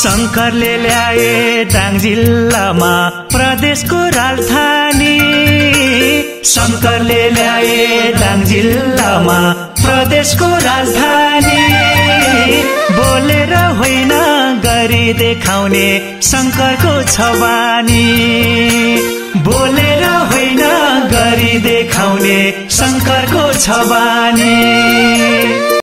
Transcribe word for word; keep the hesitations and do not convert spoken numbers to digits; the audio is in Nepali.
शङ्करले ल्याए दाङ जिल्लामा प्रदेशको राजधानी शङ्करले ल्याए दाङ जिल्लामा प्रदेशको राजधानी बोलेर होइन गरी देखाउने शङ्करको छ बानी बोलेर होइन गरी देखाउने शङ्करको छ बानी